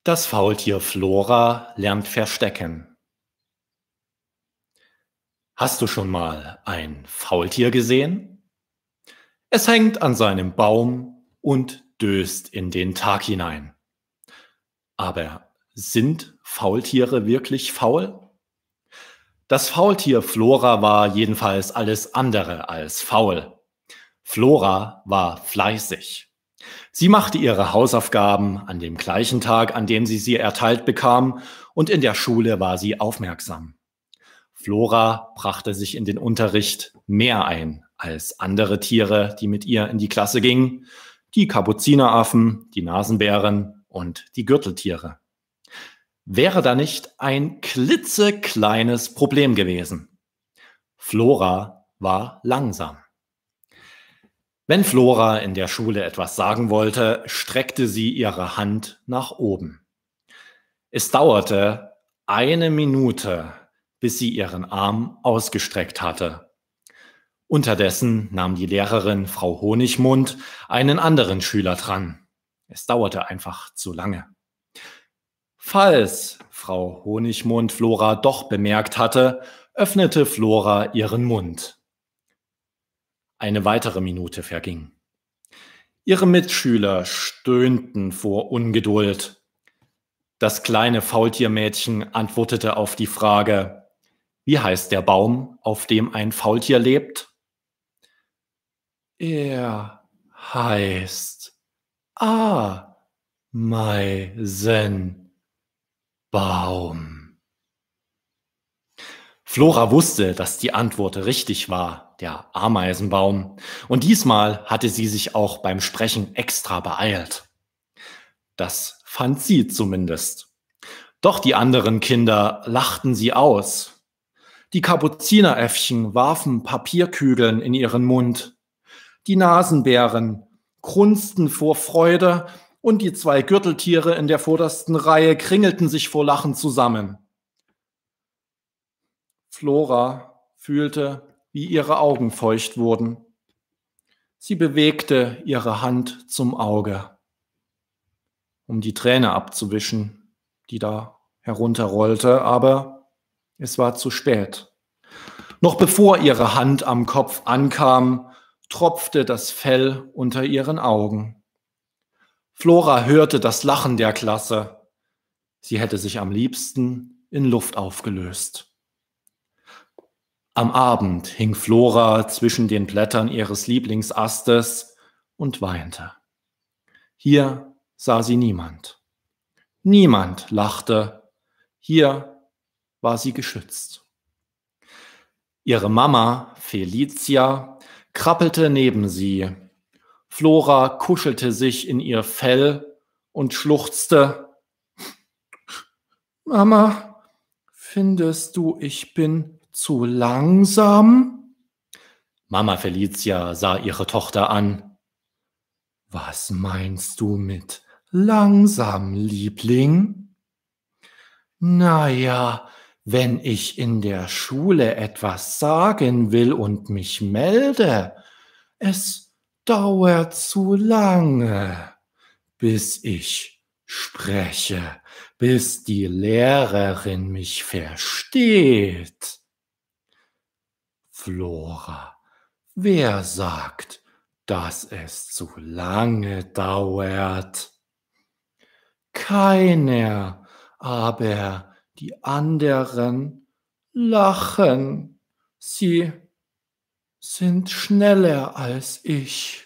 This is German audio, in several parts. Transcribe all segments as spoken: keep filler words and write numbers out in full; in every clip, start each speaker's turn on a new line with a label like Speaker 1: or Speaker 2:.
Speaker 1: Das Faultier Flora lernt Verstecken. Hast du schon mal ein Faultier gesehen? Es hängt an seinem Baum und döst in den Tag hinein. Aber sind Faultiere wirklich faul? Das Faultier Flora war jedenfalls alles andere als faul. Flora war fleißig. Sie machte ihre Hausaufgaben an dem gleichen Tag, an dem sie sie erteilt bekam, und in der Schule war sie aufmerksam. Flora brachte sich in den Unterricht mehr ein als andere Tiere, die mit ihr in die Klasse gingen, die Kapuzineraffen, die Nasenbären und die Gürteltiere. Wäre da nicht ein klitzekleines Problem gewesen? Flora war langsam. Wenn Flora in der Schule etwas sagen wollte, streckte sie ihre Hand nach oben. Es dauerte eine Minute, bis sie ihren Arm ausgestreckt hatte. Unterdessen nahm die Lehrerin Frau Honigmund einen anderen Schüler dran. Es dauerte einfach zu lange. Falls Frau Honigmund Flora doch bemerkt hatte, öffnete Flora ihren Mund. Eine weitere Minute verging. Ihre Mitschüler stöhnten vor Ungeduld. Das kleine Faultiermädchen antwortete auf die Frage: Wie heißt der Baum, auf dem ein Faultier lebt? Er heißt Ameisenbaum. Flora wusste, dass die Antwort richtig war, der Ameisenbaum. Und diesmal hatte sie sich auch beim Sprechen extra beeilt. Das fand sie zumindest. Doch die anderen Kinder lachten sie aus. Die Kapuzineräffchen warfen Papierkügeln in ihren Mund. Die Nasenbären grunzten vor Freude und die zwei Gürteltiere in der vordersten Reihe kringelten sich vor Lachen zusammen. Flora fühlte, wie ihre Augen feucht wurden. Sie bewegte ihre Hand zum Auge, um die Träne abzuwischen, die da herunterrollte, aber es war zu spät. Noch bevor ihre Hand am Kopf ankam, tropfte das Fell unter ihren Augen. Flora hörte das Lachen der Klasse. Sie hätte sich am liebsten in Luft aufgelöst. Am Abend hing Flora zwischen den Blättern ihres Lieblingsastes und weinte. Hier sah sie niemand. Niemand lachte. Hier war sie geschützt. Ihre Mama, Felicia, krabbelte neben sie. Flora kuschelte sich in ihr Fell und schluchzte: Mama, findest du, ich bin zu langsam? Mama Felicia sah ihre Tochter an. Was meinst du mit langsam, Liebling? Na ja, wenn ich in der Schule etwas sagen will und mich melde, es dauert zu lange, bis ich spreche, bis die Lehrerin mich versteht. Flora, wer sagt, dass es zu lange dauert? Keiner, aber die anderen lachen. Sie sind schneller als ich.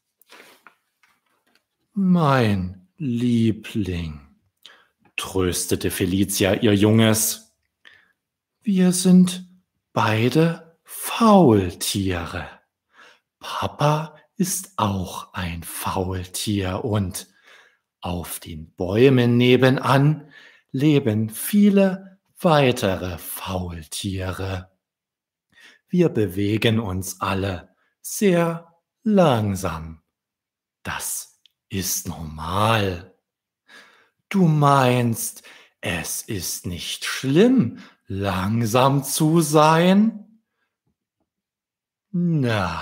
Speaker 1: Mein Liebling, tröstete Felicia ihr Junges. Wir sind beide Faultiere. Papa ist auch ein Faultier und auf den Bäumen nebenan leben viele weitere Faultiere. Wir bewegen uns alle sehr langsam. Das ist normal. Du meinst, es ist nicht schlimm, langsam zu sein? Nein,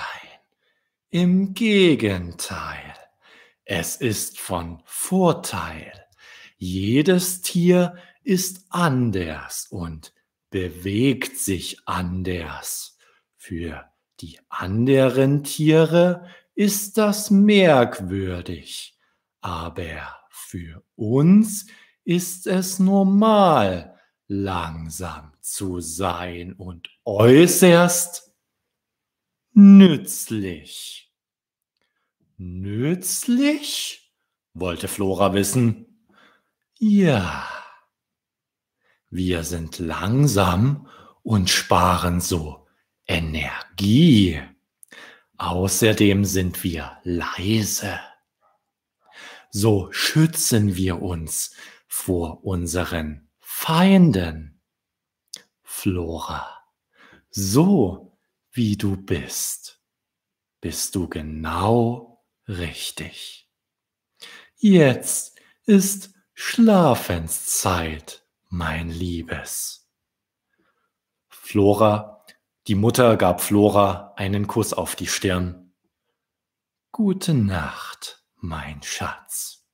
Speaker 1: im Gegenteil. Es ist von Vorteil. Jedes Tier ist anders und bewegt sich anders. Für die anderen Tiere ist das merkwürdig, aber für uns ist es normal, langsam zu sein und äußerst nützlich. Nützlich? Wollte Flora wissen. Ja, wir sind langsam und sparen so Energie. Außerdem sind wir leise. So schützen wir uns vor unseren Feinden. Flora, so wie du bist, bist du genau richtig. Jetzt ist Schlafenszeit, mein Liebes. Flora, die Mutter gab Flora einen Kuss auf die Stirn. Gute Nacht, mein Schatz.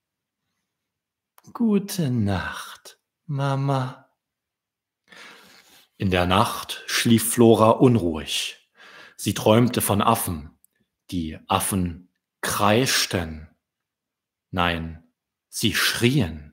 Speaker 1: Gute Nacht, Mama. In der Nacht schlief Flora unruhig. Sie träumte von Affen. Die Affen kreischten. Nein, sie schrien.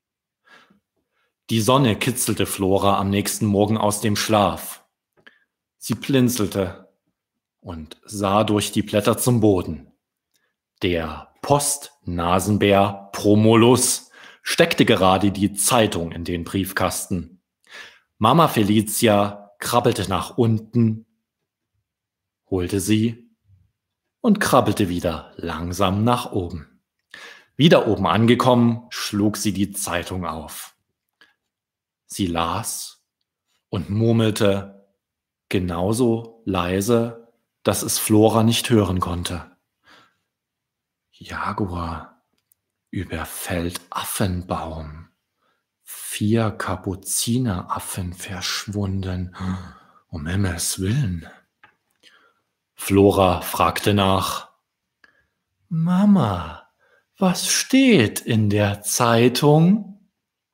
Speaker 1: Die Sonne kitzelte Flora am nächsten Morgen aus dem Schlaf. Sie blinzelte und sah durch die Blätter zum Boden. Der Postnasenbär Promolus steckte gerade die Zeitung in den Briefkasten. Mama Felicia krabbelte nach unten, holte sie und krabbelte wieder langsam nach oben. Wieder oben angekommen, schlug sie die Zeitung auf. Sie las und murmelte genauso leise, dass es Flora nicht hören konnte. Jaguar überfällt Affenbaum. Vier Kapuzineraffen verschwunden. Um Himmels Willen. Flora fragte nach. Mama, was steht in der Zeitung?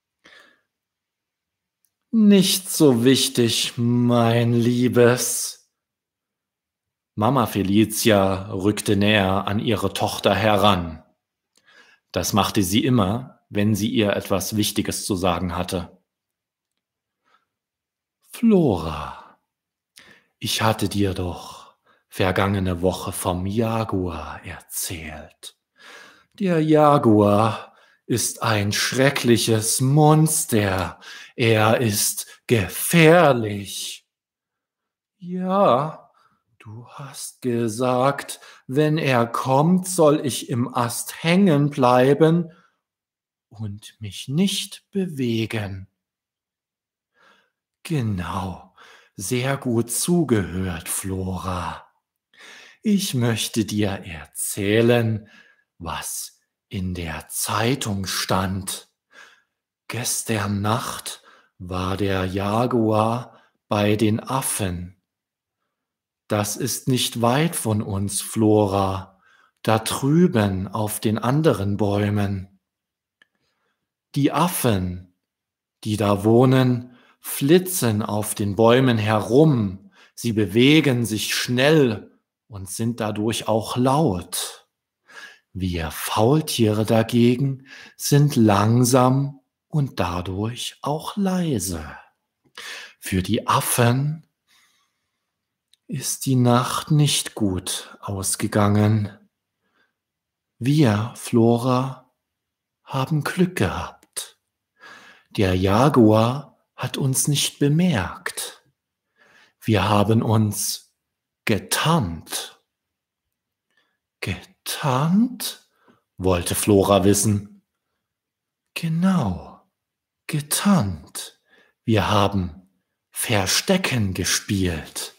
Speaker 1: Nicht so wichtig, mein Liebes. Mama Felicia rückte näher an ihre Tochter heran. Das machte sie immer, wenn sie ihr etwas Wichtiges zu sagen hatte. Flora, ich hatte dir doch vergangene Woche vom Jaguar erzählt. Der Jaguar ist ein schreckliches Monster. Er ist gefährlich. Ja, du hast gesagt, wenn er kommt, soll ich im Ast hängen bleiben und mich nicht bewegen. Genau, sehr gut zugehört, Flora. Ich möchte dir erzählen, was in der Zeitung stand. Gestern Nacht war der Jaguar bei den Affen. Das ist nicht weit von uns, Flora, da drüben auf den anderen Bäumen. Die Affen, die da wohnen, flitzen auf den Bäumen herum. Sie bewegen sich schnell und sind dadurch auch laut. Wir Faultiere dagegen sind langsam und dadurch auch leise. Für die Affen ist die Nacht nicht gut ausgegangen. Wir, Flora, haben Glück gehabt. Der Jaguar hat uns nicht bemerkt. Wir haben uns getarnt. Getarnt? Wollte Flora wissen. Genau, getarnt. Wir haben Verstecken gespielt.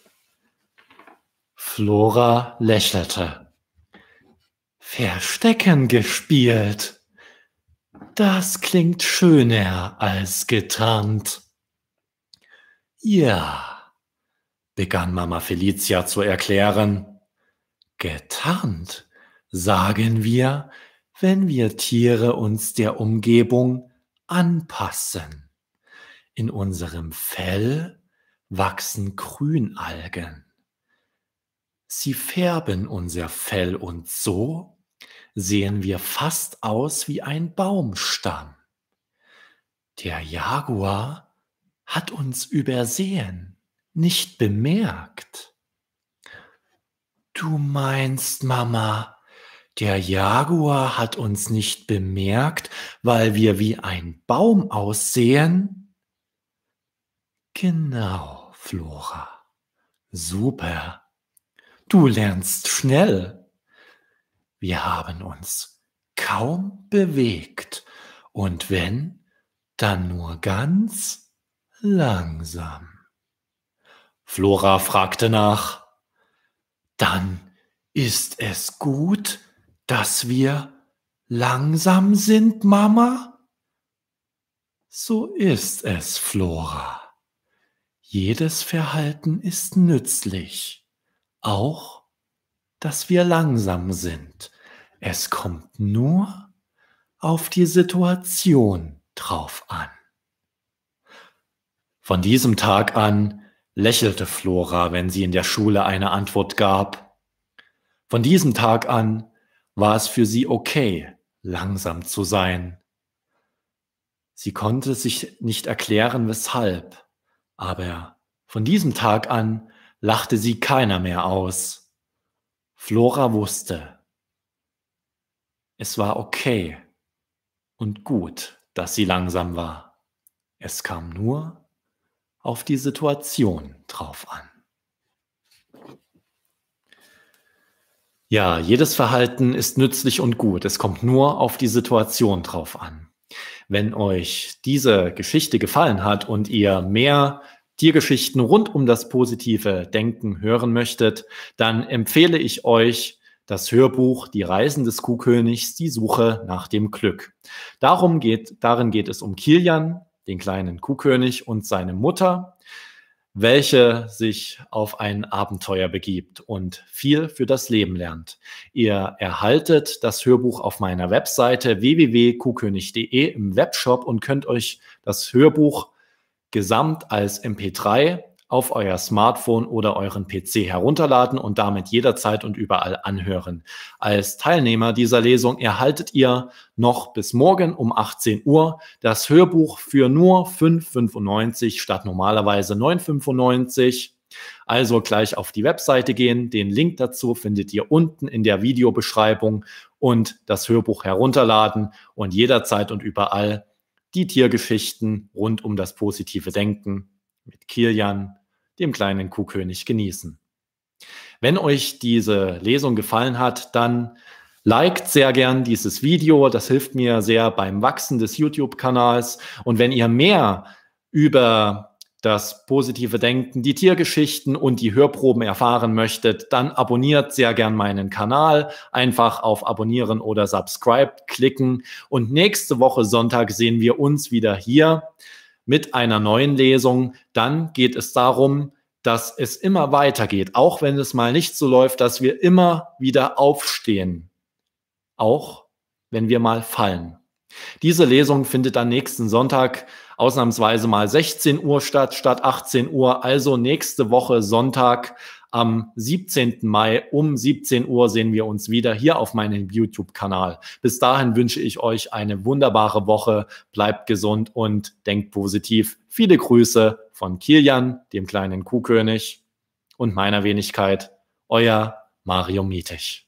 Speaker 1: Flora lächelte. Verstecken gespielt. Das klingt schöner als getarnt. Ja, begann Mama Felicia zu erklären. Getarnt sagen wir, wenn wir Tiere uns der Umgebung anpassen. In unserem Fell wachsen Grünalgen. Sie färben unser Fell und so sehen wir fast aus wie ein Baumstamm. Der Jaguar hat uns übersehen, nicht bemerkt. Du meinst, Mama, der Jaguar hat uns nicht bemerkt, weil wir wie ein Baum aussehen? Genau, Flora. Super. Du lernst schnell. Wir haben uns kaum bewegt und wenn, dann nur ganz langsam. Flora fragte nach. Dann ist es gut, dass wir langsam sind, Mama? So ist es, Flora. Jedes Verhalten ist nützlich. Auch, dass wir langsam sind. Es kommt nur auf die Situation drauf an. Von diesem Tag an lächelte Flora, wenn sie in der Schule eine Antwort gab. Von diesem Tag an war es für sie okay, langsam zu sein. Sie konnte sich nicht erklären, weshalb, aber von diesem Tag an lachte sie keiner mehr aus. Flora wusste, es war okay und gut, dass sie langsam war. Es kam nur auf die Situation drauf an. Ja, jedes Verhalten ist nützlich und gut. Es kommt nur auf die Situation drauf an. Wenn euch diese Geschichte gefallen hat und ihr mehr Tiergeschichten rund um das positive Denken hören möchtet, dann empfehle ich euch das Hörbuch Die Reisen des Kuhkönigs, die Suche nach dem Glück. Darum geht, darin geht es um Kilian, den kleinen Kuhkönig, und seine Mutter, welche sich auf ein Abenteuer begibt und viel für das Leben lernt. Ihr erhaltet das Hörbuch auf meiner Webseite w w w punkt kuhkönig punkt de im Webshop und könnt euch das Hörbuch gesamt als M P drei auf euer Smartphone oder euren P C herunterladen und damit jederzeit und überall anhören. Als Teilnehmer dieser Lesung erhaltet ihr noch bis morgen um achtzehn Uhr das Hörbuch für nur fünf Euro fünfundneunzig statt normalerweise neun Euro fünfundneunzig. Also gleich auf die Webseite gehen. Den Link dazu findet ihr unten in der Videobeschreibung und das Hörbuch herunterladen und jederzeit und überall die Tiergeschichten rund um das positive Denken mit Kilian, dem kleinen Kuhkönig, genießen. Wenn euch diese Lesung gefallen hat, dann liked sehr gern dieses Video. Das hilft mir sehr beim Wachsen des YouTube-Kanals. Und wenn ihr mehr über das positive Denken, die Tiergeschichten und die Hörproben erfahren möchtet, dann abonniert sehr gern meinen Kanal. Einfach auf Abonnieren oder Subscribe klicken. Und nächste Woche Sonntag sehen wir uns wieder hier mit einer neuen Lesung. Dann geht es darum, dass es immer weitergeht, auch wenn es mal nicht so läuft, dass wir immer wieder aufstehen, auch wenn wir mal fallen. Diese Lesung findet dann nächsten Sonntag ausnahmsweise mal sechzehn Uhr statt, statt achtzehn Uhr. Also nächste Woche Sonntag am siebzehnten Mai um siebzehn Uhr sehen wir uns wieder hier auf meinem YouTube-Kanal. Bis dahin wünsche ich euch eine wunderbare Woche. Bleibt gesund und denkt positiv. Viele Grüße von Kilian, dem kleinen Kuhkönig, und meiner Wenigkeit, euer Mario Mietig.